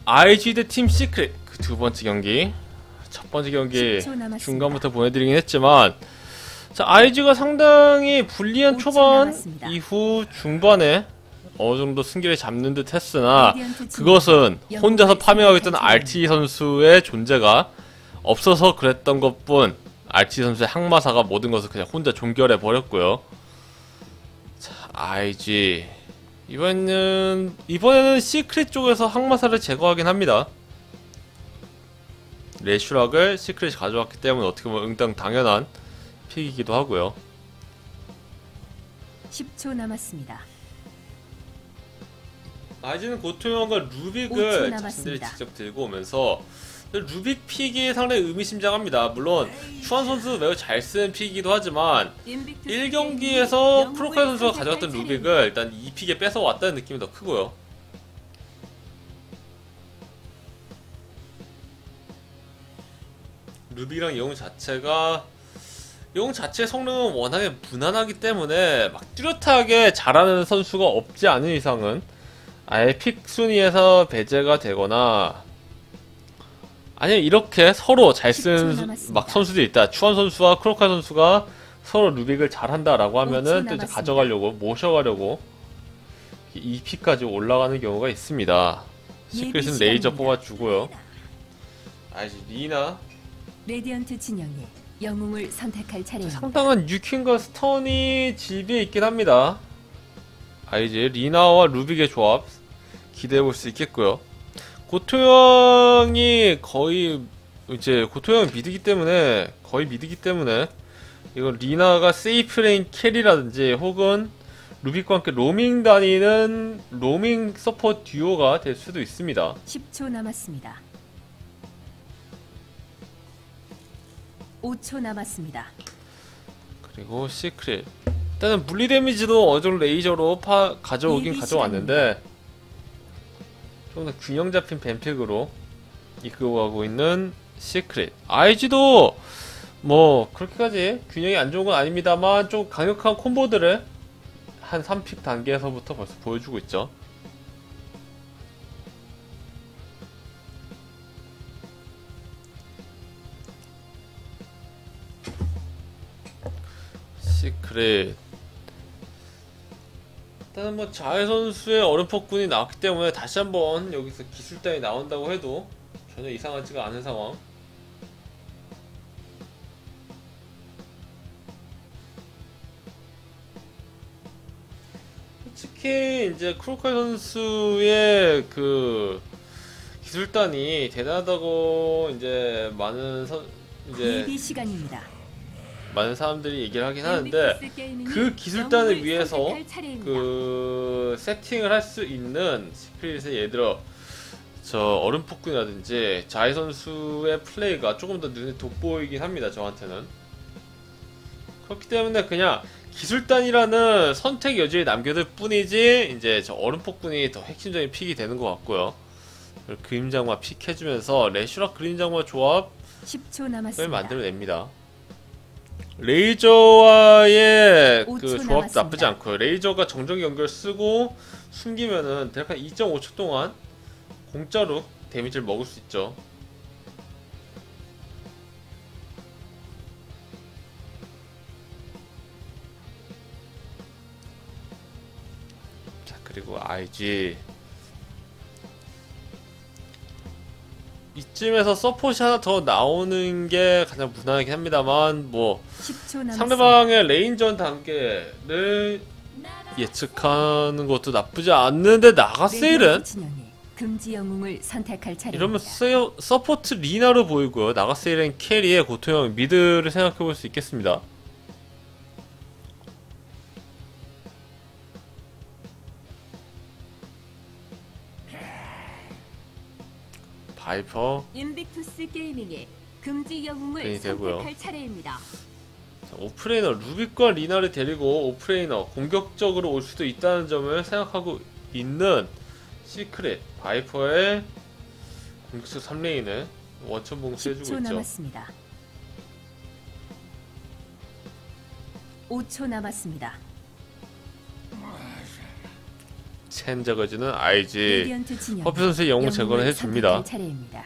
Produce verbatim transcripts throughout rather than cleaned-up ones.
아이지 대 팀 시크릿 그 두 번째 경기. 첫 번째 경기 중간부터 보내드리긴 했지만, 자, 아이지가 상당히 불리한 초반 이후 중반에 어느 정도 승기를 잡는 듯 했으나, 그것은 혼자서 파밍하고 있던 알티 선수의 존재가 없어서 그랬던 것뿐, 알티 선수의 항마사가 모든 것을 그냥 혼자 종결해 버렸고요. 자, 아이지 이번에는 이번에는 시크릿 쪽에서 항마사를 제거하긴 합니다. 레슈락을 시크릿이 가져왔기 때문에 어떻게 보면 응당 당연한 픽이기도 하고요. 십 초 남았습니다. 아이지는 고토형과 루빅을 자신들이 직접 들고 오면서 루빅 픽이 상당히 의미심장합니다. 물론 추한 선수 매우 잘 쓰는 픽이기도 하지만 일 경기에서 크로카이 선수가 가져갔던 루빅을 일단 이 픽에 뺏어왔다는 느낌이 더 크고요. 루빅이랑 영웅 자체가 영웅 자체의 성능은 워낙에 무난하기 때문에 막 뚜렷하게 잘하는 선수가 없지 않은 이상은 아예 픽 순위에서 배제가 되거나, 아니면 이렇게 서로 잘 쓰는 막 선수들이 있다. 추한 선수와 크로카이 선수가 서로 루빅을 잘한다라고 하면은 또 이제 가져가려고 모셔가려고 이 픽까지 올라가는 경우가 있습니다. 시크릿은 레이저 뽑아주고요. 아이지 리나 레디언트 진영의 영웅을 선택할 차례입니다. 상당한 유킹과 스턴이 집에 있긴 합니다. 아이지 리나와 루빅의 조합 기대해볼 수 있겠고요. 고토형이 거의 이제 고토형이 미드기 때문에 거의 미드기 때문에 이건 리나가 세이프 레인 캐리라든지 혹은 루빅과 함께 로밍 다니는 로밍 서포트 듀오가 될 수도 있습니다. 십 초 남았습니다. 오 초 남았습니다. 그리고 시크릿 일단은 물리 데미지도 어느정도 레이저로 파, 가져오긴 가져왔는데 좀 더 균형 잡힌 뱀픽으로 이끌어가고 있는 시크릿. 아이지도 뭐 그렇게까지 균형이 안 좋은 건 아닙니다만 좀 강력한 콤보들을 한 삼 픽 단계에서부터 벌써 보여주고 있죠. 시크릿 일단은 뭐 자해 선수의 얼음 폭군이 나왔기 때문에 다시 한번 여기서 기술단이 나온다고 해도 전혀 이상하지가 않은 상황. 특히 이제 크로카이 선수의 그 기술단이 대단하다고 이제 많은 선 이제 시간입니다. 많은 사람들이 얘기를 하긴 하는데, 그 기술단을 위해서 그 세팅을 할 수 있는 시크릿의 예를 들어 저 얼음 폭군이라든지 자이 선수의 플레이가 조금 더 눈에 돋보이긴 합니다. 저한테는. 그렇기 때문에 그냥 기술단이라는 선택 여지를 남겨둘 뿐이지 이제 저 얼음 폭군이 더 핵심적인 픽이 되는 것 같고요. 그림장마 픽 해주면서 레슈락 그림장마 조합을 십 초 남았습니다. 만들어냅니다. 레이저와의 그 조합도 남았습니다. 나쁘지 않고요. 레이저가 정적 연결 쓰고 숨기면은 대략 한 이 점 오 초 동안 공짜로 데미지를 먹을 수 있죠. 자, 그리고 아이지 이쯤에서 서폿이 하나 더 나오는 게 가장 무난하긴 합니다만, 뭐 상대방의 레인전 단계를 예측하는 것도 나쁘지 않는데, 나가세일은 금지 영웅을 선택할 차례입니다. 이러면 서, 서포트 리나로 보이고요. 나가세일은 캐리의 고토형 미드를 생각해볼 수 있겠습니다. 바이퍼 인빅투스 게이밍의 금지 영웅을 되고요. 선택할 차례입니다. 자, 오프레이너 루빅과 리나를 데리고 오프레이너 공격적으로 올 수도 있다는 점을 생각하고 있는 시크릿. 바이퍼의 공격수 삼 레인을 원천 봉쇄해주고 십 초 있죠. 남았습니다. 오 초 남았습니다. 첸 제거해주는 아이지. 레디언트 진영 퍼피 선수의 영웅 제거를 영웅을 해줍니다. 선택할 차례입니다.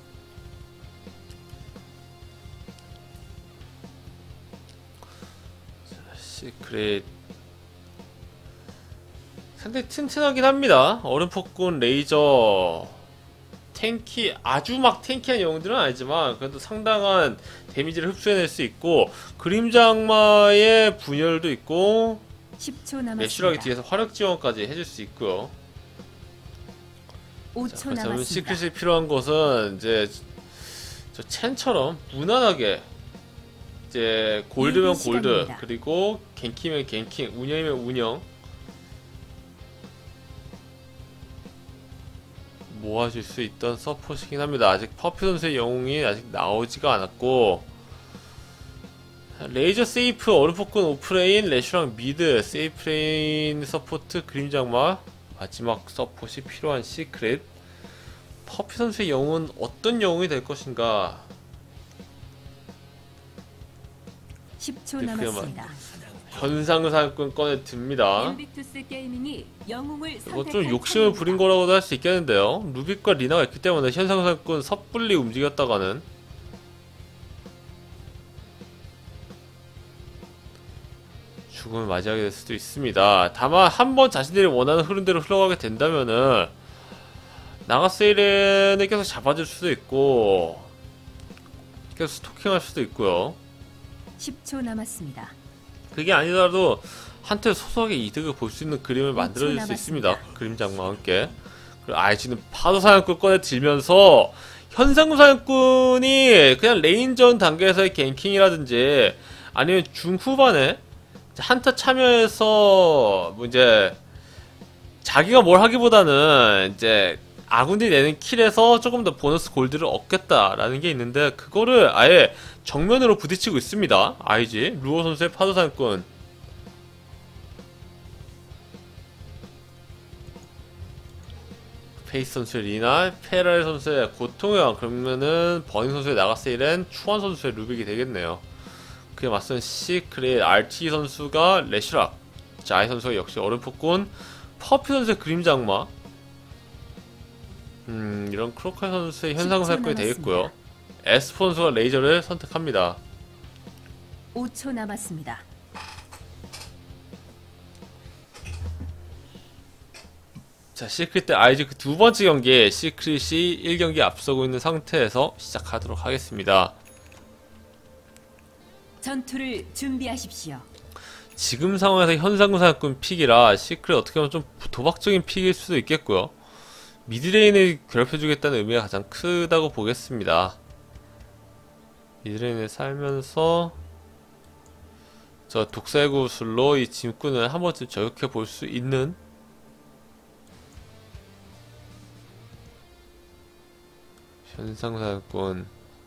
시크릿 상당히 튼튼하긴 합니다. 얼음 폭군, 레이저, 탱키, 아주 막 탱키한 영웅들은 아니지만 그래도 상당한 데미지를 흡수해낼 수 있고, 그림자 악마의 분열도 있고, 십 초 남았습니다. 매슈락이 뒤에서 화력 지원까지 해줄 수 있고요. 오 자, 초 그렇다면 남았습니다. 시크릿이 필요한 것은 이제 저 첸처럼 무난하게 이제 골드면 일기 골드, 시간입니다. 그리고 갱킹이면 갱킹, 운영이면 운영 모아줄 수 있던 서폿이긴 합니다. 아직 퍼피 선수의 영웅이 아직 나오지가 않았고, 레이저 세이프, 얼음폭군 오프레인, 레슈랑 미드, 세이프레인 서포트, 그림장마, 마지막 서폿이 필요한 시크릿. 퍼피 선수의 영웅은 어떤 영웅이 될 것인가? 십 초 네, 남았습니다. 현상사건 꺼내 듭니다. 인비투스 게이밍이 영웅을 이거 선택할 좀 욕심을 차례입니다. 부린 거라고도 할 수 있겠는데요. 루빅과 리나가 있기 때문에 현상사건 섣불리 움직였다가는 죽음을 맞이하게 될 수도 있습니다. 다만 한번 자신들이 원하는 흐름대로 흘러가게 된다면은 나가세일은 계속 잡아줄 수도 있고 계속 스토킹할 수도 있고요. 십 초 남았습니다. 그게 아니더라도 한테 소소하게 이득을 볼 수 있는 그림을 만들어줄 수 남았습니다. 있습니다. 그림장과 함께. 그리고 아이지는 파도사냥꾼 꺼내 들면서 현상사냥꾼이 그냥 레인전 단계에서의 갱킹이라든지 아니면 중후반에 한타 참여해서 뭐 이제 자기가 뭘 하기보다는 이제 아군들이 내는 킬에서 조금 더 보너스 골드를 얻겠다라는 게 있는데, 그거를 아예 정면으로 부딪히고 있습니다. 아이지 루어 선수의 파도사냥꾼. 페이스 선수의 리나, 페라리 선수의 고통의 왕, 그러면은 버닝 선수의 나가세일은 추원 선수의 루빅이 되겠네요. 그에 맞선 시크릿, 알티 선수가 레슈락, 자이 선수가 역시 얼음폭군, 퍼피 선수의 그림장마, 음 이런 크로커 선수의 현상사건이 되겠고요. 에스포 선수가 레이저를 선택합니다. 오 초 남았습니다. 자, 시크릿 대 아이지 그 두 번째 경기에 시크릿이 일 경기 앞서고 있는 상태에서 시작하도록 하겠습니다. 전투를 준비하십시오. 지금 상황에서 현상사건 픽이라 시크릿 어떻게 보면 좀 도박적인 픽일 수도 있겠고요. 미드레인을 괴롭혀주겠다는 의미가 가장 크다고 보겠습니다. 미드레인을 살면서 저 독사의 구슬로 이 짐꾼을 한 번쯤 저격해 볼 수 있는 현상사건.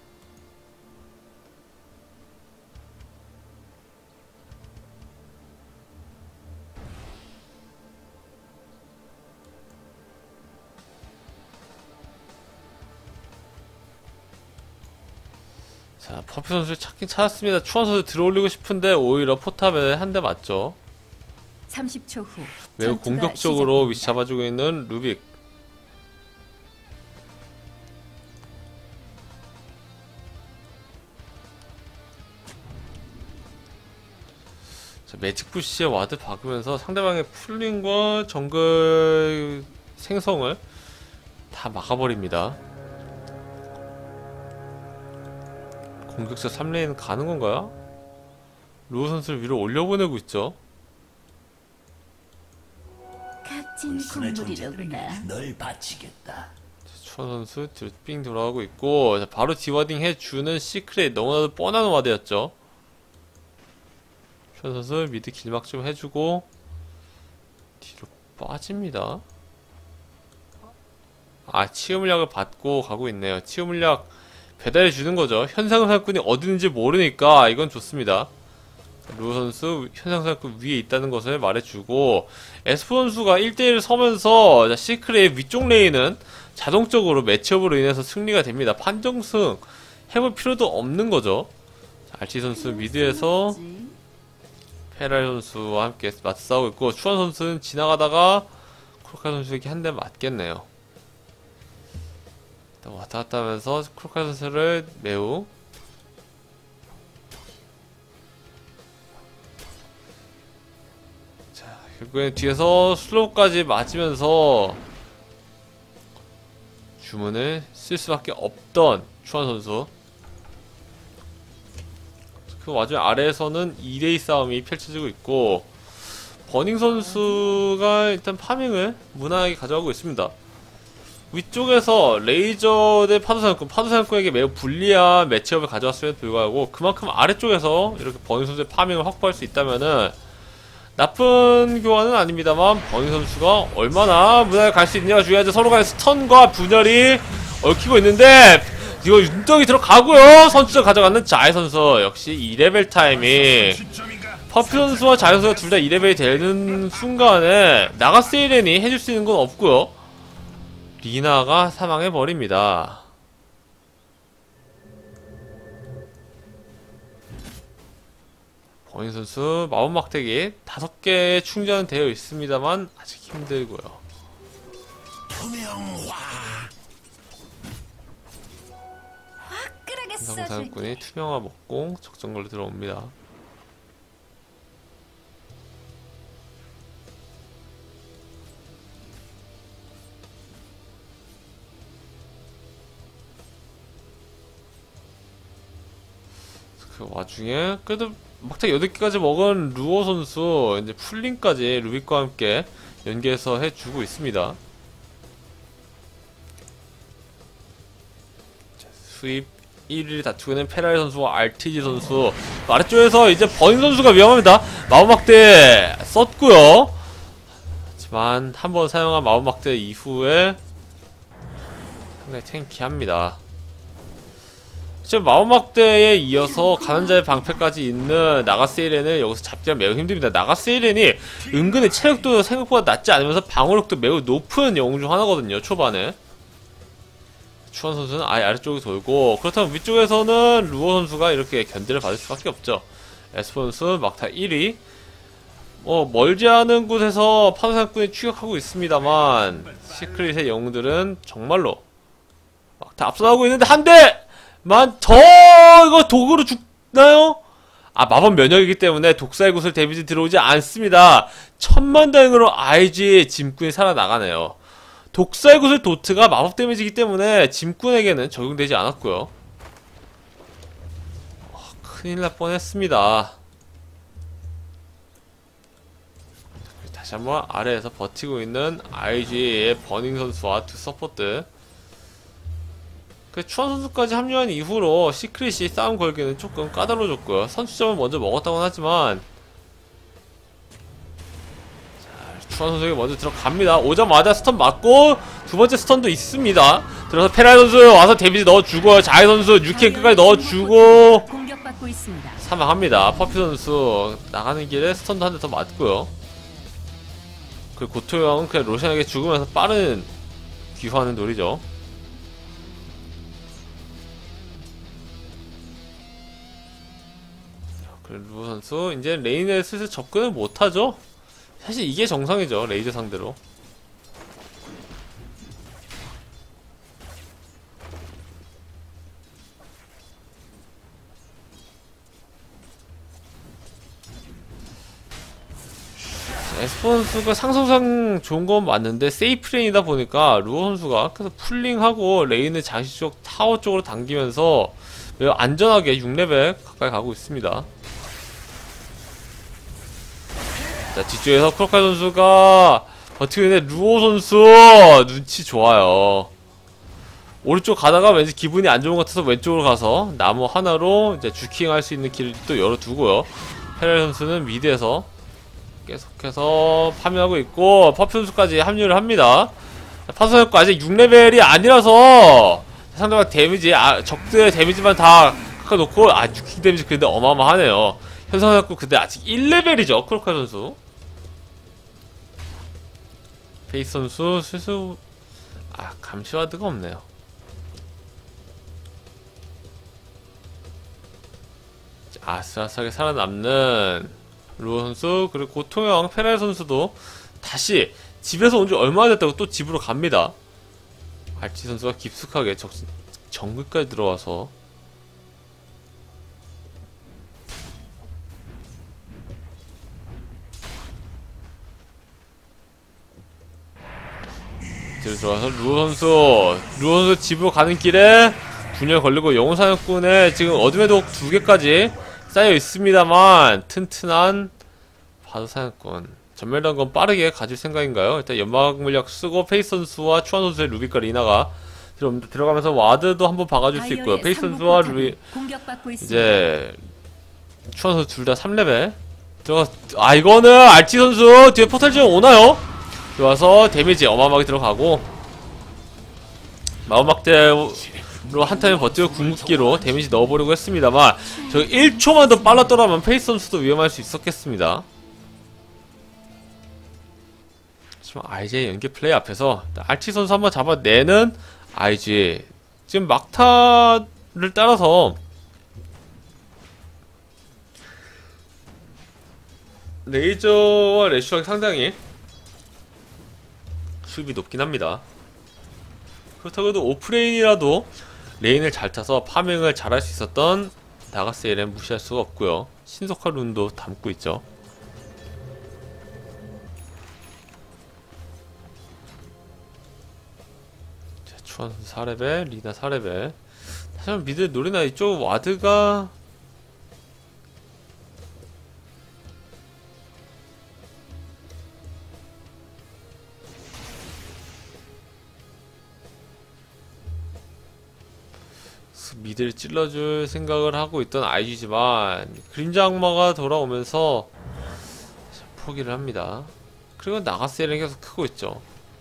자, 퍼피 선수 찾긴 찾았습니다. 추원 선수 들어올리고 싶은데 오히려 포탑에 한 대 맞죠. 삼십 초 후 매우 전투가 공격적으로 위치 시작됩니다. 잡아주고 있는 루빅. 자, 매직부시에 와드 박으면서 상대방의 풀링과 정글 생성을 다 막아버립니다. 공격자 삼 레인 가는 건가요? 루어 선수를 위로 올려보내고 있죠. 값진 불순의 국물이로구나. 존재들에게 널 바치겠다. 추원 선수 뒤로 삥 돌아가고 있고, 자, 바로 디와딩 해주는 시크릿. 너무나도 뻔한 와드였죠. 추원 선수 미드 길막 좀 해주고 뒤로 빠집니다. 아, 치유물약을 받고 가고 있네요. 치유물약 배달해주는 거죠. 현상사건이 어디 있는지 모르니까 이건 좋습니다. 루어 선수 현상사건 위에 있다는 것을 말해주고, 에스포 선수가 일 대 일 서면서 자, 시크릿의 위쪽 레인은 자동적으로 매치업으로 인해서 승리가 됩니다. 판정승 해볼 필요도 없는 거죠. 자, 알치 선수 미드에서 페라리 선수와 함께 맞서 싸우고 있고, 추원 선수는 지나가다가 크로카이 선수에게 한 대 맞겠네요. 일단 왔다 갔다 하면서 크로카이 선수를 매우 자, 결국엔 뒤에서 슬로우까지 맞으면서 주문을 쓸 수밖에 없던 추한 선수. 그 와중에 아래에서는 이 대 이 싸움이 펼쳐지고 있고 버닝 선수가 일단 파밍을 무난하게 가져가고 있습니다. 위쪽에서 레이저 대 파도사냥꾼, 파도사냥꾼에게 매우 불리한 매치업을 가져왔음에도 불구하고 그만큼 아래쪽에서 이렇게 버닝 선수의 파밍을 확보할 수 있다면은 나쁜 교환은 아닙니다만 버닝 선수가 얼마나 무난하게 갈 수 있느냐가 중요하죠. 서로 간의 스턴과 분열이 얽히고 있는데 이거 윤떡이 들어가고요. 선수를 가져가는 자이 선수 역시 이 레벨 타이밍. 퍼피 선수와 자이 선수가 둘 다 이 레벨이 되는 순간에 나가세이렌이 해줄 수 있는 건 없고요. 리나가 사망해버립니다. 버닝 선수 마법 막대기 다섯 개 충전되어 있습니다만 아직 힘들고요. 투명화. 화끈하게 사냥꾼이 투명화 먹고 적정걸로 들어옵니다. 그 와중에 그래도 막타 여덟 개까지 먹은 루어 선수 이제 풀링까지 루빅과 함께 연계해서 해주고 있습니다. 자, 수입 일 위를 다투고 있는 페라리 선수와 알티지 선수. 아래쪽에서 이제 버닝 선수가 위험합니다. 마법막대 썼고요. 하지만 한번 사용한 마법막대 이후에 상당히 탱키합니다. 지금 마법막대에 이어서 가난자의 방패까지 있는 나가세이렌을 여기서 잡기가 매우 힘듭니다. 나가세이렌이 은근히 체력도 생각보다 낮지 않으면서 방어력도 매우 높은 영웅 중 하나거든요, 초반에. 추한 선수는 아예 아래쪽에 돌고, 그렇다면 위쪽에서는 루어 선수가 이렇게 견제를 받을 수밖에 없죠. 에스퍼 선수 막타 일 위. 뭐 멀지 않은 곳에서 파도사냥꾼이 추격하고 있습니다만 시크릿의 영웅들은 정말로 막타 앞서나가고 있는데 한 대! 만 더 이거 독으로 죽나요? 아, 마법 면역이기 때문에 독사의 구슬 데미지 들어오지 않습니다. 천만다행으로 아이지의 짐꾼이 살아나가네요. 독사의 구슬 도트가 마법 데미지이기 때문에 짐꾼에게는 적용되지 않았고요. 어, 큰일 날 뻔했습니다. 다시 한번 아래에서 버티고 있는 아이지의 버닝 선수와 두 서포트. 그 추한 선수까지 합류한 이후로 시크릿이 싸움 걸기는 조금 까다로워졌고요. 선취점은 먼저 먹었다고는 하지만 자, 추한 선수에게 먼저 들어갑니다. 오자마자 스턴 맞고 두 번째 스턴도 있습니다. 들어서 페라이 선수 와서 데미지 넣어주고 자이 선수 뉴키까지 넣어주고 공격받고 있습니다. 사망합니다. 퍼피 선수 나가는 길에 스턴도 한 대 더 맞고요. 그 고토 형은 그냥 로션에게 죽으면서 빠른 귀화하는 놀이죠. 루어 선수 이제 레인에 슬슬 접근을 못하죠. 사실 이게 정상이죠, 레이저 상대로. 에스퍼 선수가 상성상 좋은 건 맞는데 세이프 레인이다 보니까 루어 선수가 계속 풀링하고 레인을 자시 쪽 타워 쪽으로 당기면서 매우 안전하게 육 레벨 가까이 가고 있습니다. 자, 뒤쪽에서 크로카이 선수가 버티고 있는데 루오 선수 눈치 좋아요. 오른쪽 가다가 왠지 기분이 안 좋은 것 같아서 왼쪽으로 가서 나무 하나로 이제 주킹 할 수 있는 길을 또 열어두고요. 페라리 선수는 미드에서 계속해서 파밍하고 있고 퍼피 선수까지 합류를 합니다. 파수선수 아직 육 레벨이 아니라서 상대방 데미지, 아, 적들의 데미지만 다 깎아놓고 아, 주킹 데미지 근데 어마어마하네요. 현상해갖고 근데 아직 일 레벨이죠, 크로카이 선수. 페이스 선수 슬슬 아, 감시와드가 없네요. 아슬아슬하게 살아남는 루어 선수, 그리고 고통형 페라리 선수도 다시 집에서 온 지 얼마나 됐다고 또 집으로 갑니다. 알치 선수가 깊숙하게 적, 정글까지 들어와서 집에 들어와서 루어 선수 루어 선수 집으로 가는 길에 분열 걸리고 영웅 사냥꾼에 지금 어둠의 독 두 개까지 쌓여 있습니다만 튼튼한 바드 사냥꾼 전멸한 건 빠르게 가질 생각인가요? 일단 연막 물약 쓰고 페이스 선수와 추한 선수의 루비과 리나가 들어가면서 와드도 한번 박아줄 수 있고요. 페이스 선수와 루비 이제 추한 선수 둘 다 삼 레벨 들어가. 아 이거는 알치 선수 뒤에 포탈 지금 오나요? 들어와서 데미지 어마어마하게 들어가고 마법막대로 한 타임 버티고 궁극기로 데미지 넣어보려고 했습니다만 저 일 초만 더 빨랐더라면 페이스 선수도 위험할 수 있었겠습니다. 하지만 아이지의 연계 플레이 앞에서 알치 선수 한번 잡아내는 아이지 지금 막타를 따라서 레이저와 레슈가 상당히 수입이 높긴 합니다. 그렇다고 해도 오프레인이라도 레인을 잘 타서 파밍을 잘 할 수 있었던 나가스엘은 무시할 수가 없고요. 신속한 룬도 담고 있죠. 자, 추한 사 레벨, 리나 사 레벨. 사실 미드 노리나 이쪽 와드가 미드를 찔러줄 생각을 하고 있던 아이지지만 그림자 악마가 돌아오면서 포기를 합니다. 그리고 나가스엘은 계속 크고 있죠.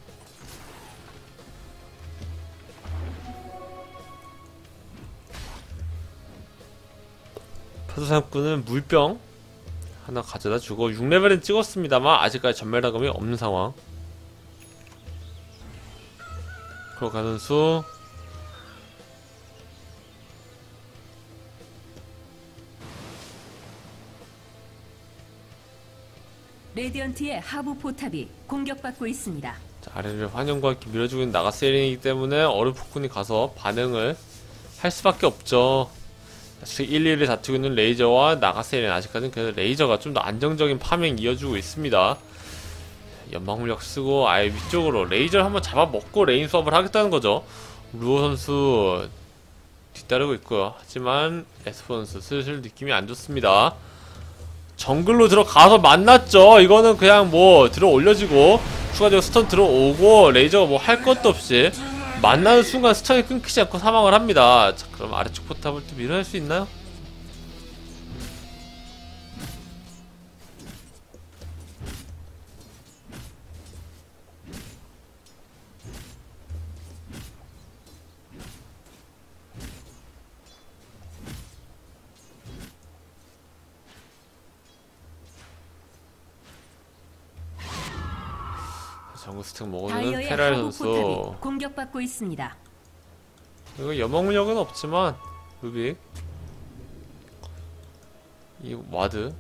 파도사냥꾼은 물병 하나 가져다 주고 육 레벨은 찍었습니다만 아직까지 전멸다금이 없는 상황. 그리고 가선수 레디언트의 하부 포탑이 공격받고 있습니다. 자, 아래를 환영과 함께 밀어주고 있는 나가스엘이기 때문에 어르포쿤이 가서 반응을 할 수밖에 없죠. 일, 이를 다투고 있는 레이저와 나가스엘은 아직까지는 그래도 레이저가 좀 더 안정적인 파밍 이어주고 있습니다. 연막물약 쓰고 아예 위쪽으로 레이저를 한번 잡아먹고 레인 수업을 하겠다는 거죠. 루어 선수 뒤따르고 있고요. 하지만 에스퍼 선수 슬슬 느낌이 안 좋습니다. 정글로 들어가서 만났죠. 이거는 그냥 뭐 들어 올려지고 추가적으로 스턴 들어오고 레이저가 뭐 할 것도 없이 만나는 순간 스턴이 끊기지 않고 사망을 합니다. 자, 그럼 아래쪽 포탑을 또 밀어낼 수 있나요? 정글 스택 먹어주는 페랄 선수. 공격받고 있습니다. 이거 연막물력은 없지만 루빅 이 와드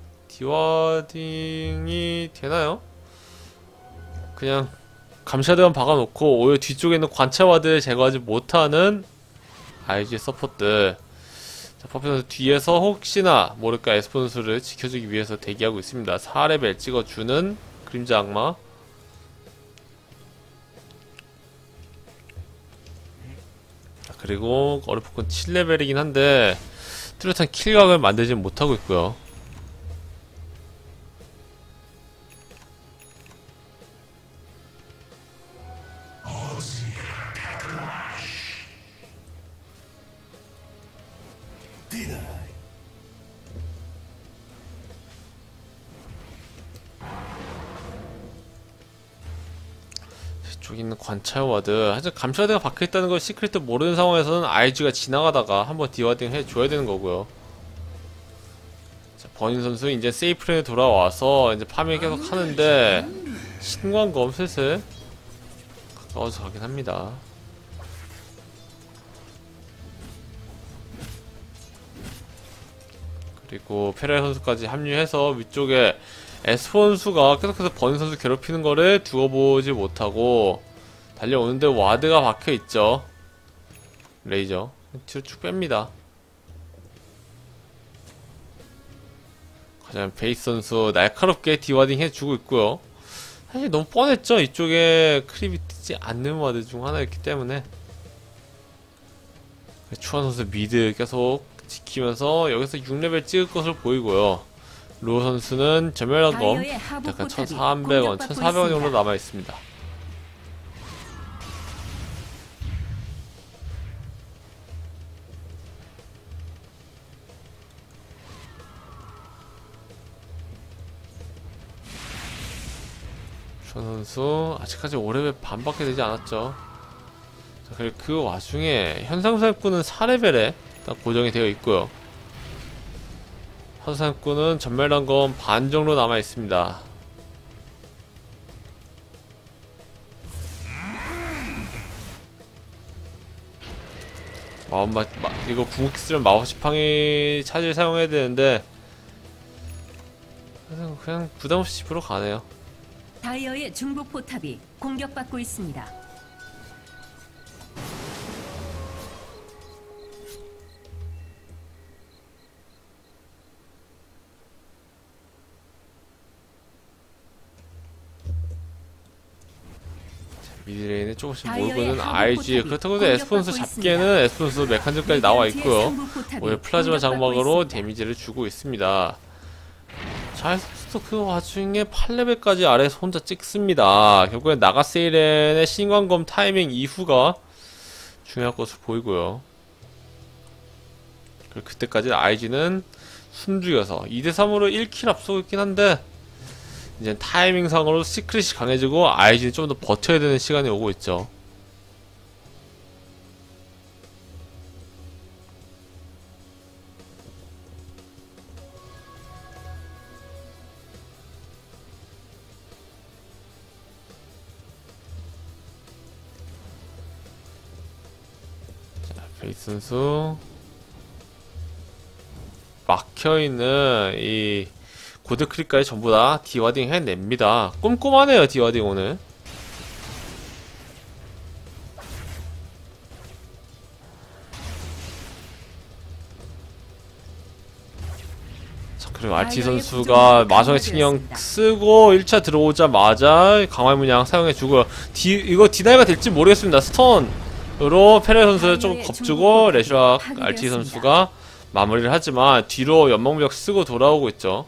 디와딩이 되나요? 그냥 감시하대만 박아놓고 오히려 뒤쪽에 있는 관찰 와드를 제거하지 못하는 아이지 서포트. 자, 퍼피 선수 뒤에서 혹시나 모를까 에스퍼 선수를 지켜주기 위해서 대기하고 있습니다. 사 레벨 찍어주는 그림자 악마. 그리고 어르포콘 칠 레벨이긴 한데 뚜렷한 킬각을 만들지 못하고 있고요. 저기 있는 관찰 와드 하여튼 감시와드가 박혀있다는 걸 시크릿도 모르는 상황에서는 아이지가 지나가다가 한번 디와딩 해줘야 되는 거고요. 자, 버닌 선수 이제 세이프레에 돌아와서 이제 파밍 계속 하는데 신광검 슬슬 가까워서 가긴 합니다. 그리고 페레 선수까지 합류해서 위쪽에 에스포 선수가 계속해서 버니 선수 괴롭히는 거를 두고 보지 못하고 달려오는데 와드가 박혀있죠. 레이저 뒤로 쭉 뺍니다. 가장 베이스 선수 날카롭게 디와딩 해주고 있고요. 사실 너무 뻔했죠. 이쪽에 크립이 뜨지 않는 와드 중 하나였기 때문에. 추한 선수 미드 계속 지키면서 여기서 육 레벨 찍을 것을 보이고요. 로 선수는 전멸한검 약간 천삼백 원, 천사백 원 정도 남아있습니다. 추한 선수 아직까지 오 레벨 반밖에 되지 않았죠. 자, 그리고 그 와중에 현상사꾼은 사 레벨에 딱 고정이 되어 있고요. 현상사꾼은 전멸한검 반 정도 남아 있습니다. 마법 마, 마, 이거 궁극기 쓰면 마법 지팡이 차질 사용해야 되는데 그냥, 그냥 부담없이 집으로 가네요. 다이어의 중부 포탑이 공격받고 있습니다. 미드레인에 조금씩 다이어의 몰고 있는 하부 아이지. 포탑이 그렇다고 해도 에스폰스 공격받고 잡기에는 에스폰스 메칸즘까지 나와 있고요. 삼부 포탑이 오히려 플라즈마 공격받고 장막으로 있습니다. 데미지를 주고 있습니다. 자이선수도 그 와중에 팔 레벨까지 아래에서 혼자 찍습니다. 결국엔 나가세이렌의 신광검 타이밍 이후가 중요할 것으로 보이고요. 그리고 그때까지 아이지는 숨죽여서 이 대 삼으로 일 킬 앞서고 있긴 한데 이제 타이밍상으로 시크릿이 강해지고 아이지는 좀 더 버텨야 되는 시간이 오고 있죠. 자, 베이스 선수 막혀있는 이 고드크릭까지 전부 다 디와딩 해냅니다. 꼼꼼하네요, 디와딩 오늘. 자, 그리고 알티 선수가 마성의 칭령 쓰고 일 차 들어오자마자 강화의 문양 사용해주고요. 디, 이거 디나이가 될지 모르겠습니다. 스톤으로 페레 선수를 조금 겁주고 레슈아 알티 선수가 마무리를 하지만 뒤로 연막무력 쓰고 돌아오고 있죠.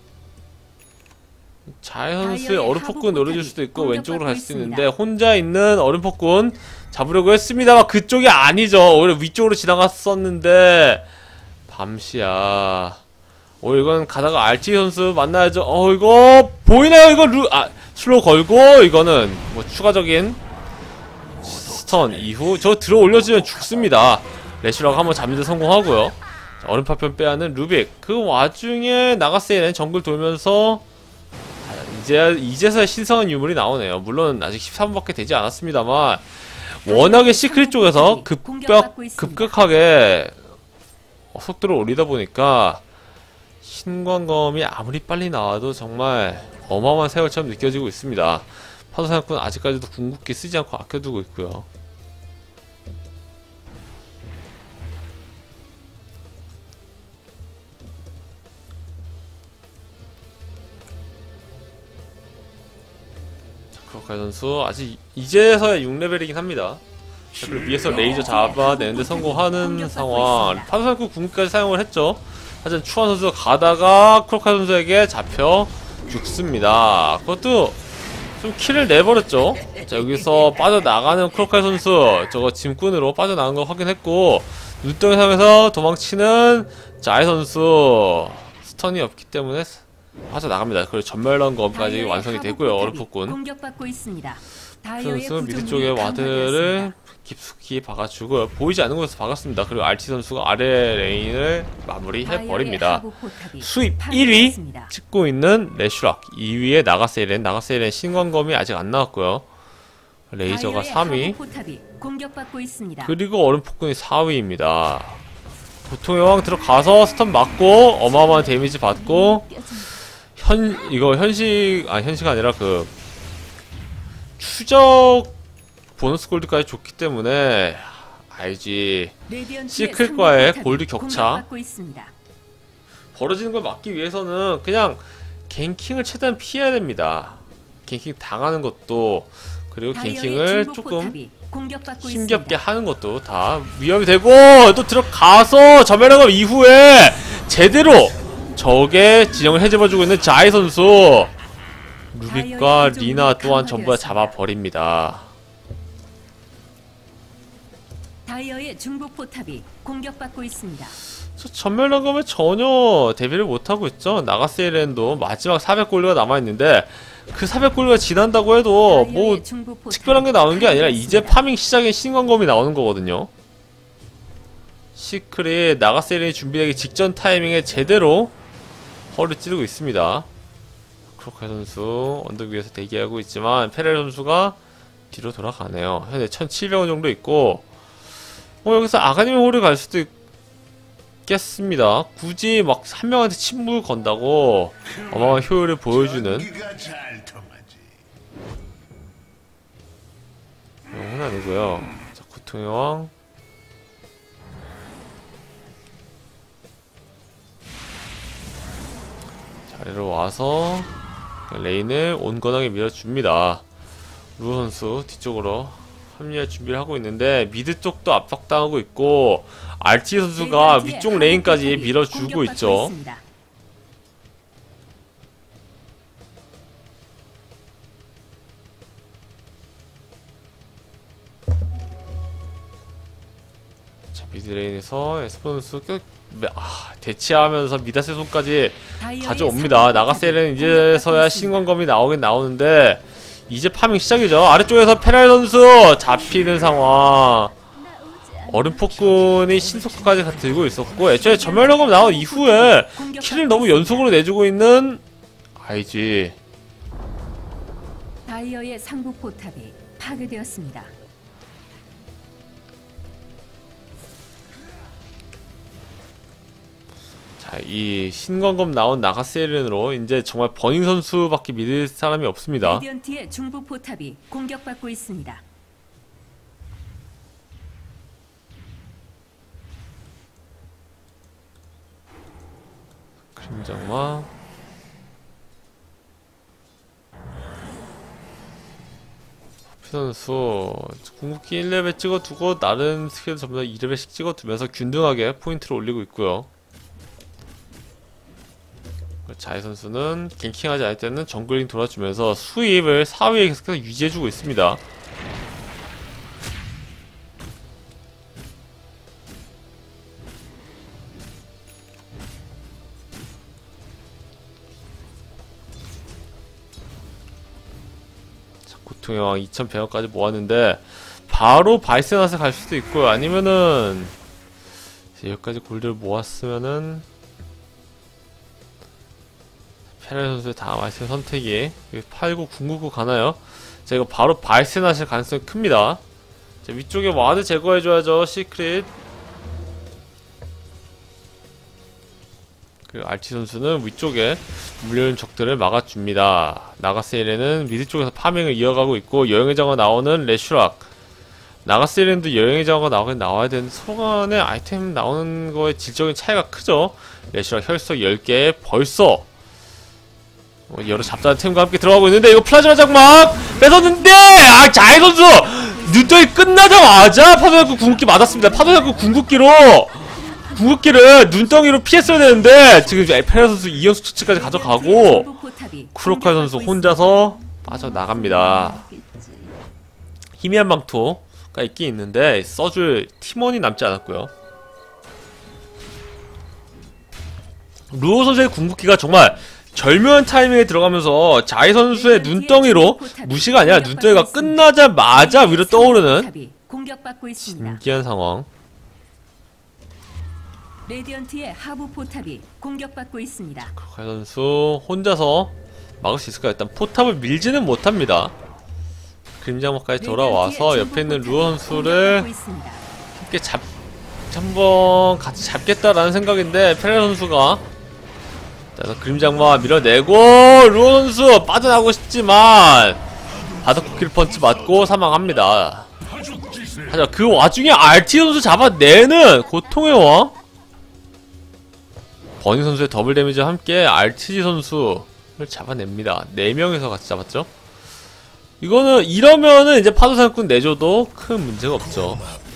자이 선수의 얼음폭군 노려줄 수도 있고 왼쪽으로 갈 수도 있는데 혼자 있는 얼음폭군 잡으려고 했습니다만 그쪽이 아니죠. 오히려 위쪽으로 지나갔었는데 밤시야. 오 이건 가다가 알티 선수 만나야죠. 어 이거 보이나요? 이거 루.. 아 슬로우 걸고 이거는 뭐 추가적인 스턴 이후 저 들어 올려주면 죽습니다. 레시라고 한번 잡는데 성공하고요. 얼음 파편 빼앗는 루빅. 그 와중에 나가세이는 정글 돌면서 이제, 이제서야 신성한 유물이 나오네요. 물론 아직 십삼 분밖에 되지 않았습니다만 워낙에 시크릿 쪽에서 급격, 급격하게 속도를 올리다 보니까 신광검이 아무리 빨리 나와도 정말 어마어마한 세월처럼 느껴지고 있습니다. 파도사냥꾼은 아직까지도 궁극기 쓰지 않고 아껴두고 있고요. 크로카이 선수 아직 이제서야 육 레벨이긴 합니다. 그리고 위에서 레이저 잡아내는데 성공하는 상황. 파도사냥꾼 궁극기까지 사용을 했죠. 하지만 추한 선수가 가다가 크로카이 선수에게 잡혀 죽습니다. 그것도 좀 킬을 내버렸죠. 자 여기서 빠져나가는 크로카이 선수 저거 짐꾼으로 빠져나간 거 확인했고 눈덩이 상에서 도망치는 자이 선수 스턴이 없기 때문에 빠져나갑니다. 그리고 전멸런검까지 완성이 되고요. 얼음폭군 공격받고 있습니다. 선수 미드 쪽에 와드를 깊숙이 박아주고 보이지 않는 곳에서 박았습니다. 그리고 알티 선수가 아래 레인을 마무리해버립니다. 수입 일 위 찍고 있는 레슈락, 이 위에 나가세이렌, 나가세이렌 신광검이 아직 안 나왔고요. 레이저가 삼 위 그리고 얼음폭군이 사 위입니다. 보통의 왕 들어가서 스턴 맞고 어마어마한 데미지 받고 현 이거 현식 아 현식 아니라 그 추적 보너스 골드까지 좋기 때문에 알지. 시클과의 골드 격차 벌어지는 걸 막기 위해서는 그냥 갱킹을 최대한 피해야 됩니다. 갱킹 당하는 것도 그리고 갱킹을 조금 힘겹게 하는 것도 다 위험이 되고 또 들어가서 전멸하고 이후에 제대로 적의 진영을 해집어주고 있는 자이 선수 루빅과 리나 또한 전부 다 잡아버립니다. 다이어의 중부 포탑이 공격받고 있습니다. 저 전멸나검에 전혀 대비를 못하고 있죠. 나가세이렌도 마지막 사백 골드가 남아있는데 그 사백 골드가 지난다고 해도 뭐 특별한 게 나오는 게 아니라 이제 파밍 시작인 신광검이 나오는 거거든요. 시크릿 나가세이렌이 준비하기 직전 타이밍에 제대로 허를 찌르고 있습니다. 크로카이 선수 언덕 위에서 대기하고 있지만 페렐 선수가 뒤로 돌아가네요. 현재 천칠백 원 정도 있고 뭐 여기서 아가님의 홀을 갈 수도 있겠습니다. 굳이 막 한 명한테 침묵을 건다고 어마어마한 효율을 보여주는 영은 아니고요. 자, 고통의 왕 자리로 와서 레인을 온건하게 밀어줍니다. 루 선수 뒤쪽으로 합류할 준비를 하고 있는데 미드 쪽도 압박당하고 있고 알티 선수가 위쪽 레인까지 밀어주고 있죠. 자, 미드 레인에서 에스퍼 선수 끝 아, 대치하면서 미다세 손까지 가져옵니다. 나가세는 이제서야 신광검이 나오긴 나오는데 이제 파밍 시작이죠. 아래쪽에서 페랄 선수 잡히는 상황. 얼음 폭군이 신속도까지 들고 있었고 애초에 전멸력검 나온 이후에 킬을 너무 연속으로 내주고 있는 아이지. 다이어의 상부 포탑이 파괴되었습니다. 자, 이 신광검 나온 나가세이렌으로 이제 정말 버닝 선수밖에 믿을 사람이 없습니다. 레디언트의 중부 포탑이 공격받고 있습니다. 그림장마 퍼피 선수 궁극기 일 레벨 찍어두고 다른 스킬 전부 다 이 레벨씩 찍어두면서 균등하게 포인트를 올리고 있고요. 자이 선수는 갱킹하지 않을 때는 정글링 돌아주면서 수입을 사 위에 계속해서 유지해주고 있습니다. 자, 고통의 왕 이천백 원까지 모았는데 바로 바이세나스 갈 수도 있고요. 아니면은 여기까지 골드를 모았으면은 페렐 선수의 다음 아이템 선택이 팔구 궁극구 가나요? 자, 이거 바로 바이스나실 가능성이 큽니다. 자, 위쪽에 와드 제거해줘야죠. 시크릿. 그리고 알티 선수는 위쪽에 물려온 적들을 막아줍니다. 나가세이렌은 미드 쪽에서 파밍을 이어가고 있고 여행의 장어 나오는 레슈락. 나가세이렌도 여행의 장어가 나오긴 나와야 되는데 서로 간에 아이템 나오는 거에 질적인 차이가 크죠. 레슈락 혈석 열 개에 벌써 여러 잡다한 템과 함께 들어가고 있는데 이거 플라즈마 장막 뺏었는데 아 자이 선수 눈덩이 끝나자마자 파도약구 궁극기 맞았습니다. 파도약구 궁극기로 궁극기를 눈덩이로 피했어야 되는데 지금 페레 선수 이연속 처치까지 가져가고 크로카이 선수 혼자서 빠져나갑니다. 희미한 망토가 있긴 있는데 써줄 팀원이 남지 않았고요. 루오 선수의 궁극기가 정말 절묘한 타이밍에 들어가면서 자이 선수의 눈덩이로 무시가 아니라 눈덩이가 끝나자마자 위로 떠오르는 신기한 상황. 레디언트의 하부 포탑이 공격받고 있습니다. 크로카이 선수 혼자서 막을 수 있을까요? 일단 포탑을 밀지는 못합니다. 그림장막까지 돌아와서 옆에 있는 루어 선수를 함께 잡 한번 같이 잡겠다라는 생각인데 페레 선수가 자, 그림장마 밀어내고 루어 선수 빠져나가고 싶지만 바닥코끼리 펀치 맞고 사망합니다. 하지만 그 와중에 알티 선수 잡아내는 고통의 왕 버니 선수의 더블 데미지와 함께 알티지 선수를 잡아냅니다. 네 명이서 같이 잡았죠. 이거는 이러면은 이제 파도사냥꾼 내줘도 큰 문제가 없죠.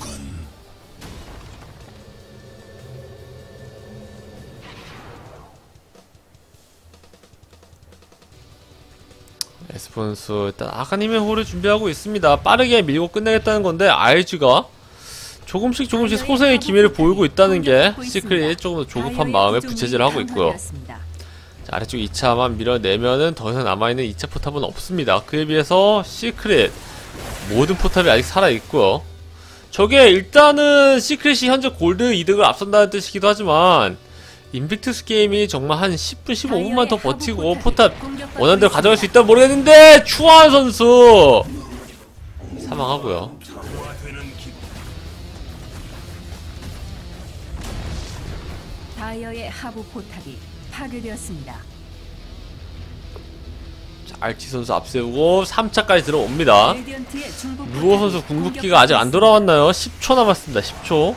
에스폰스 일단 아가님의 홀을 준비하고 있습니다. 빠르게 밀고 끝내겠다는 건데 아이지가 조금씩 조금씩 소생의 기미를 보이고 있다는 게 시크릿이 조금 더 조급한 마음에 부채질을 하고 있고요. 자, 아래쪽 이 차만 밀어내면은 더 이상 남아있는 이 차 포탑은 없습니다. 그에 비해서 시크릿 모든 포탑이 아직 살아있고요. 저게 일단은 시크릿이 현재 골드 이득을 앞선다는 뜻이기도 하지만 인빅투스 게임이 정말 한 십 분, 십오 분만 더 버티고 포탑 원하는 대로 가져갈 수 있다면 모르겠는데 추한 선수 사망하고요. 다이어의 하부 포탑이 파괴되었습니다. 자, 알티 선수 앞세우고 삼 차까지 들어옵니다. 루어 선수 궁극기가 아직 안 돌아왔나요? 십 초 남았습니다. 십 초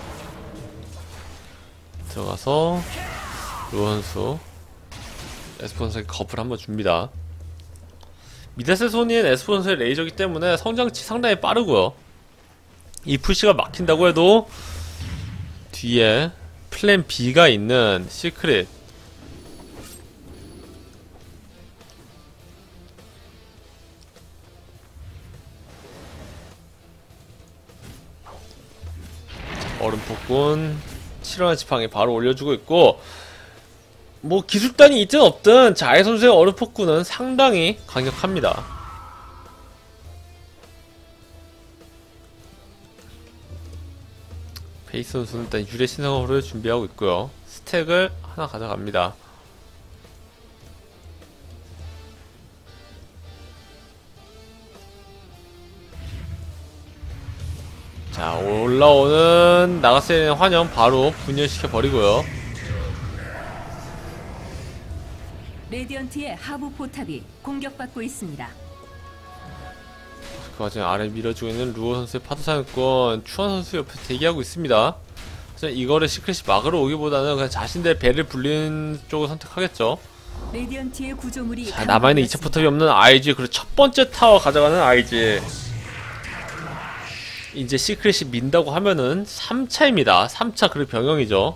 들어가서 루어 선수 에스폰서에게 겁을 한번 줍니다. 미다스 소니엔 에스폰서의 레이저기 때문에 성장치 상당히 빠르고요. 이 푸시가 막힌다고 해도 뒤에 플랜 B가 있는 시크릿 얼음폭군 칠원의 지팡이 바로 올려주고 있고 뭐 기술단이 있든 없든 자해 선수의 얼음폭군은 상당히 강력합니다. 페이스 선수는 일단 유래 신성호를 준비하고 있고요. 스택을 하나 가져갑니다. 자, 올라오는 나가세의 환영 바로 분열시켜 버리고요. 레디언트의 하부 포탑이 공격받고 있습니다. 그 와중에 아래 밀어주고 있는 루어 선수의 파도사냥꾼 추한 선수 옆에 대기하고 있습니다. 하지만 이거를 시크릿이 막으러 오기보다는 그냥 자신들의 배를 불리는 쪽을 선택하겠죠. 레디언트의 구조물이 자, 남아있는 이 차 포탑이 없는 아이지, 그리고 첫 번째 타워 가져가는 아이지. 이제 시크릿이 민다고 하면은 삼 차입니다. 삼 차 그리고 병영이죠.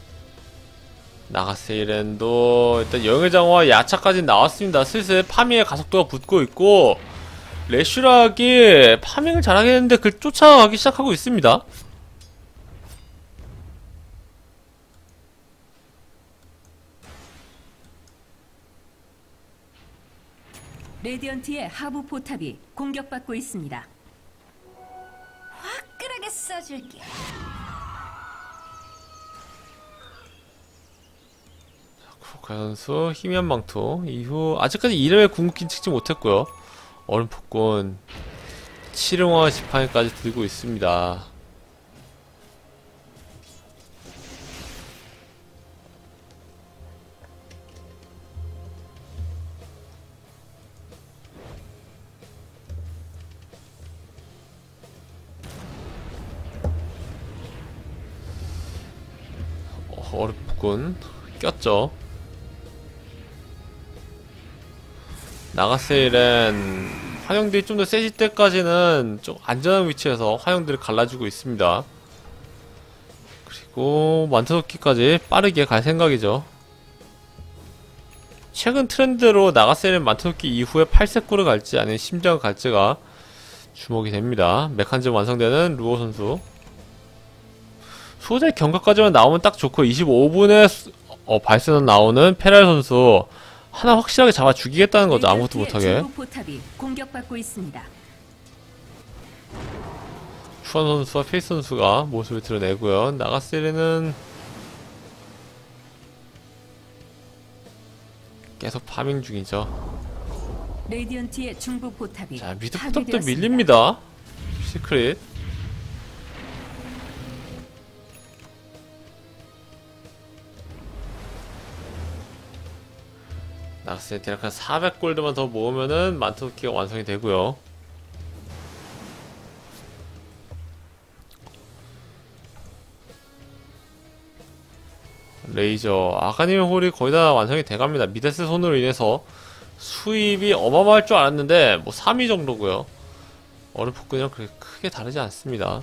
나가세이렌도 일단 영의 장화와 야차까지 나왔습니다. 슬슬 파밍의 가속도가 붙고 있고 레슈락이 파밍을 잘하겠는데 그걸 쫓아가기 시작하고 있습니다. 레디언트의 하부 포탑이 공격받고 있습니다. 화끈하게 쏴줄게. 쿠로카 선수 희미한 망토 이후 아직까지 이 레벨 궁극기 찍지 못했고요. 얼음폭군 칠흥화 지팡이까지 들고 있습니다. 얼음폭군 꼈죠. 나가세일은 화형들이 좀 더 세질 때까지는 좀 안전한 위치에서 화형들을 갈라주고 있습니다. 그리고 만타도끼까지 빠르게 갈 생각이죠. 최근 트렌드로 나가세일은 만타도끼 이후에 팔색구를 갈지 아니면 심장을 갈지가 주목이 됩니다. 메칸즘 완성되는 루어 선수. 소재 경과까지만 나오면 딱 좋고 이십오 분에 어, 발sen원 나오는 페랄 선수 하나 확실하게 잡아 죽이겠다는 거죠. 아무것도 못하게. 포탑이 공격받고 있습니다. 추한 선수와 페이스 선수가 모습을 드러내고요. 나가세리는 계속 파밍 중이죠. 레디언트의 중부 포탑이 자, 미드 포탑도 밀립니다. 시크릿. 나갔을 때 대략 한 사백 골드만 더 모으면은 만토끼가 완성이 되고요. 레이저 아가님의 홀이 거의 다 완성이 돼갑니다. 미데스 손으로 인해서 수입이 어마어마할 줄 알았는데 뭐 삼 위 정도고요. 얼음 폭군이랑 그렇게 크게 다르지 않습니다.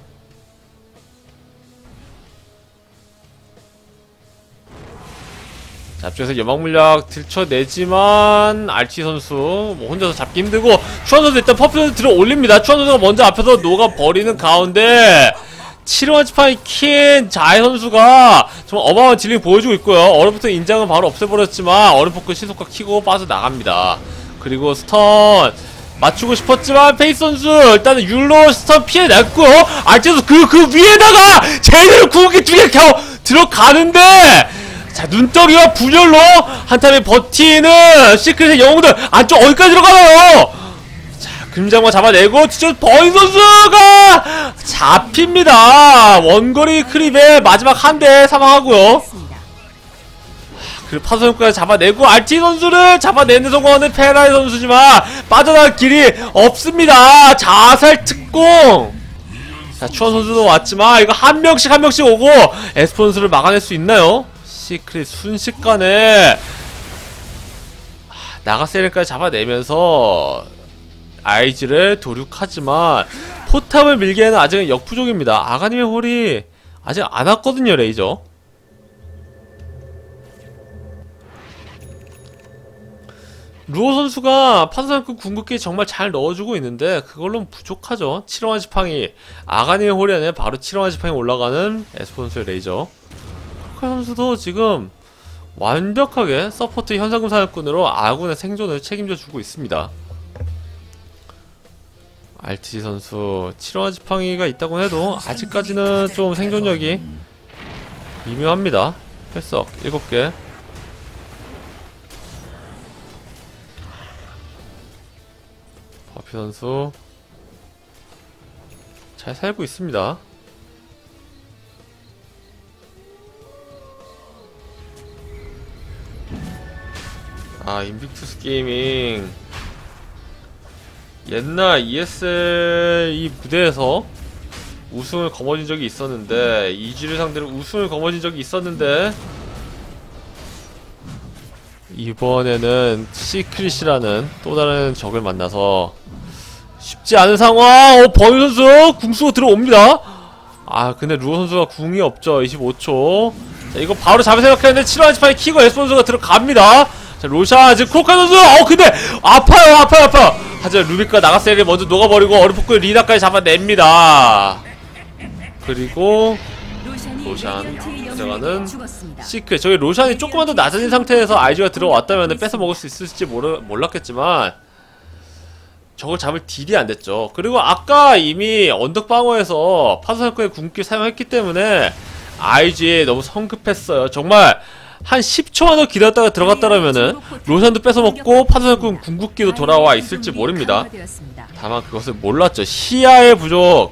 자, 앞쪽에서 연막 물약 들쳐내지만 알티 선수 뭐 혼자서 잡기 힘들고 추한 선수 일단 퍼프 선수 들어 올립니다. 추한 선수가 먼저 앞에서 녹아 버리는 가운데 칠원 지팡이 킨 자해 선수가 정말 어마어마한 딜링 보여주고 있고요. 얼음부터 인장은 바로 없애버렸지만 얼음 포크 신속화 키고 빠져나갑니다. 그리고 스턴 맞추고 싶었지만 페이스 선수 일단은 율로 스턴 피해냈고 알티 선수 그, 그 위에다가 제대로 구급기 두 개 들어가는데 자, 눈덩이와 분열로 한타임에 버티는 시크릿의 영웅들 안쪽 어디까지 들어가나요? 자, 그림장마 잡아내고 뒤쪽 버인 선수가 잡힙니다. 원거리 크립의 마지막 한 대 사망하고요. 그리고 파도선수까지 잡아내고 알티 선수를 잡아내는 성공하는 페라이 선수지만 빠져나갈 길이 없습니다. 자살 특공. 자, 추원 선수도 왔지만 이거 한 명씩 한 명씩 오고 에스포 선수를 막아낼 수 있나요? 시크릿 순식간에 나가세리까지 잡아내면서 아이즈를 도륙하지만 포탑을 밀기에는 아직은 역부족입니다. 아가님의 홀이 아직 안 왔거든요. 레이저 루오 선수가 판사급 궁극기 정말 잘 넣어주고 있는데 그걸로는 부족하죠. 칠원화 지팡이 아가님의 홀이 아니라 바로 칠원화 지팡이 올라가는 에스포 선수의 레이저 선수도 지금 완벽하게 서포트 현상금 사냥꾼으로 아군의 생존을 책임져 주고 있습니다. 알티지 선수 칠원화 지팡이가 있다고 해도 아직까지는 좀 생존력이 미묘합니다. 펄썩 일곱 개. 버피 선수 잘 살고 있습니다. 아, 인빅투스 게이밍 옛날 이에스엘 이 무대에서 우승을 거머쥔 적이 있었는데 이지를 상대로 우승을 거머쥔 적이 있었는데 이번에는 시크릿이라는 또 다른 적을 만나서 쉽지 않은 상황. 어, 버유 선수 궁수가 들어옵니다. 아, 근데 루어 선수가 궁이 없죠. 이십오 초. 자, 이거 바로 잡을 생각했는데 칠원화 지팡이 키고 에스포 선수가 들어갑니다. 자, 로샤 지금 크로카 선수 어 근데 아파요 아파요 아파요. 하지만 루빅과 나가세를 먼저 녹아버리고 얼음포크 리나까지 잡아냅니다. 그리고 로샨 가져가는 시크릿. 저기 로샨이 조금만 더 낮아진 상태에서 아이즈가 들어왔다면 뺏어 먹을 수 있을지 모르, 몰랐겠지만 저걸 잡을 딜이 안 됐죠. 그리고 아까 이미 언덕방어에서 파도사건의 궁극기를 사용했기 때문에 아이즈에 너무 성급했어요. 정말 한 십 초만 더 기다렸다가 들어갔다라면은 로션도 뺏어먹고 파도사건 궁극기도 돌아와 있을지 모릅니다. 다만 그것을 몰랐죠. 시야의 부족.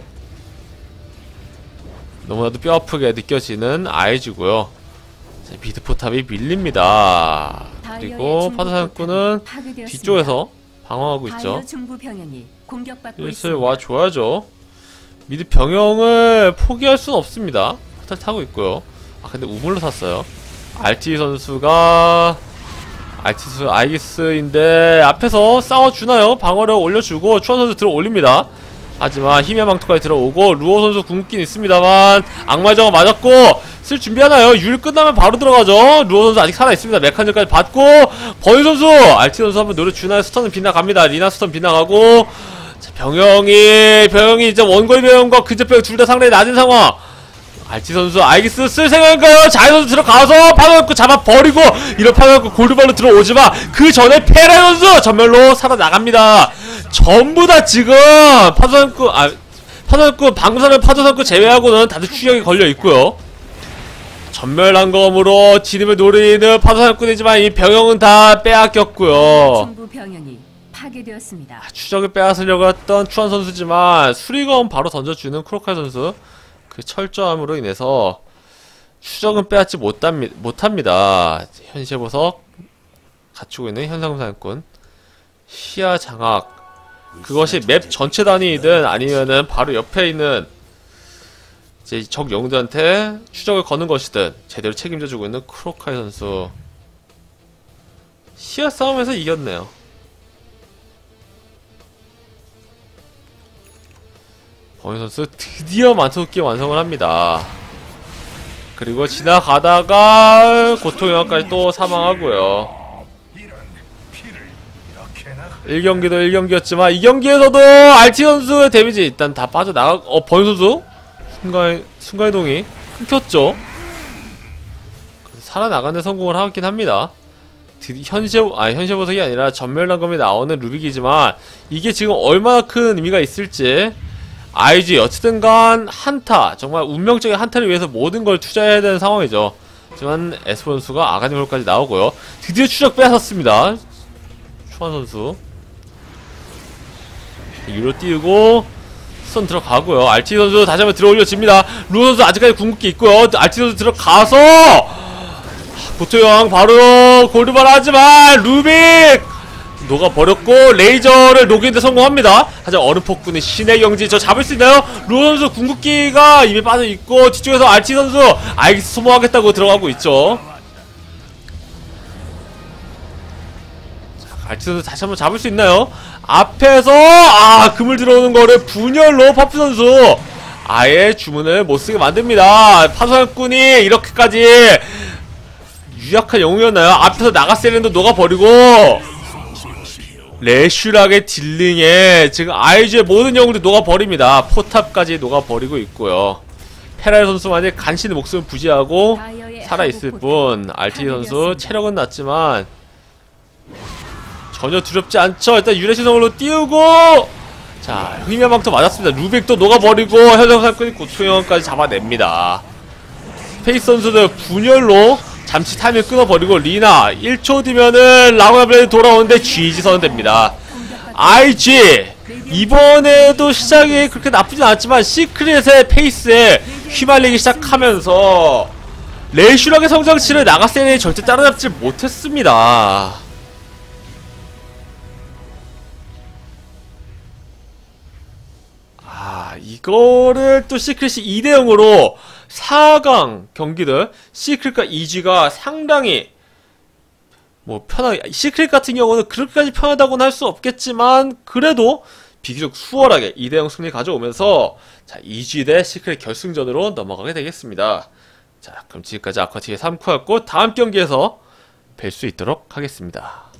너무나도 뼈아프게 느껴지는 아이즈고요. 미드포탑이 밀립니다. 그리고 파도사건은 뒤쪽에서 방어하고 있죠. 슬슬 와줘야죠. 미드 병영을 포기할 순 없습니다. 포탈 타고 있고요. 아 근데 우물로 탔어요. 알티 선수가 알티 선수 아이기스인데 앞에서 싸워주나요? 방어력 올려주고 추원 선수 들어 올립니다. 하지만 힘의 망토까지 들어오고 루오 선수 궁극기는 있습니다만 악마의 저거 맞았고 쓸 준비하나요? 율 끝나면 바로 들어가죠. 루오 선수 아직 살아있습니다. 메칸들까지 받고 버유 선수 알티 선수 한번 노려주나요? 스턴은 빗나갑니다. 리나 스턴 빗나가고 자, 병영이 병영이 이제 원거리 병영과 근접병 둘 다 상당히 낮은 상황. 알티 선수 아이기스 쓸 생각인가요? 자이 선수 들어가서 파도였고 잡아버리고 이런 파도였고 골드발로 들어오지만 그 전에 페레 선수 전멸로 살아나갑니다. 전부 다 지금 파도산구 아 파도산구 방구산을 파도산구 제외하고는 다들 추격이 걸려있고요. 전멸난검으로 진입을 노리는 파도산구이지만 이 병영은 다 빼앗겼고요. 아, 추적을 빼앗으려고 했던 추한 선수지만 수리검 바로 던져주는 크로칼 선수 그 철저함으로 인해서 추적은 빼앗지 못합니, 못합니다. 현실 보석 갖추고 있는 현상사냥꾼. 시야 장악. 그것이 맵 전체 단위이든 아니면은 바로 옆에 있는 이제 적 영웅들한테 추적을 거는 것이든 제대로 책임져주고 있는 크로카이 선수. 시야 싸움에서 이겼네요. 범인 선수 드디어 만토끼 완성을 합니다. 그리고 지나가다가 고통영화까지 또 사망하고요. 일 경기도 일 경기였지만 이 경기에서도 알티 선수의 데미지 일단 다 빠져나가. 어 범인 선수 순간 순간이동이 끊겼죠. 살아나가는 데 성공을 하긴 합니다. 현실 아 현실 보석이 아니라 전멸난검이 나오는 루빅이지만 이게 지금 얼마나 큰 의미가 있을지. 아이지 어찌든간 한타, 정말 운명적인 한타를 위해서 모든 걸 투자해야 되는 상황이죠. 하지만 에스포 선수가 아가님으로까지 나오고요. 드디어 추적 빼앗았습니다. 추한 선수 위로 띄우고 스턴 들어가고요. 알티 선수 다시 한번 들어올려집니다. 루 선수 아직까지 궁극기 있고요. 알티 선수 들어가서 고토형 바로 골드발 하지만 루빅 녹아버렸고 레이저를 녹이는데 성공합니다. 하지만 얼음 폭군의 신의 경지 저 잡을 수 있나요? 루 선수 궁극기가 이미 빠져있고 뒤쪽에서 알티 선수 아이기스 소모하겠다고 들어가고 있죠. 자, 알티 선수 다시 한번 잡을 수 있나요? 앞에서 아 그물 들어오는 거를 분열로 퍼프 선수 아예 주문을 못쓰게 만듭니다. 파수꾼이 이렇게까지 유약한 영웅이었나요? 앞에서 나가세렌도 녹아버리고 레슈락의 딜링에 지금 아이즈의 모든 영웅들이 녹아버립니다. 포탑까지 녹아버리고 있고요. 페라이 선수만이 간신히 목숨을 부지하고 살아있을 뿐 알티 선수 체력은 낮지만 전혀 두렵지 않죠. 일단 유래시성으로 띄우고 자 휘면망토 맞았습니다. 루빅도 녹아버리고 현상사건이 고투형까지 잡아냅니다. 페이스 선수들 분열로 잠시 타이밍 끊어버리고 리나 일 초 뒤면은 라고나 블레이드 돌아오는데 지지 선언됩니다. 아이지 이번에도 시작이 그렇게 나쁘진 않았지만 시크릿의 페이스에 휘말리기 시작하면서 레슈락의 성장치를 나가세네 절대 따라잡지 못했습니다. 아 이거를 또 시크릿이 이 대 영으로 사 강 경기들 시크릿과 이지가 상당히 뭐 편하게, 시크릿 같은 경우는 그렇게까지 편하다고는 할 수 없겠지만 그래도 비교적 수월하게 이 대 영 승리 가져오면서 자 이지 대 시크릿 결승전으로 넘어가게 되겠습니다. 자 그럼 지금까지 아쿠아티비의 삼쿠였고 다음 경기에서 뵐 수 있도록 하겠습니다.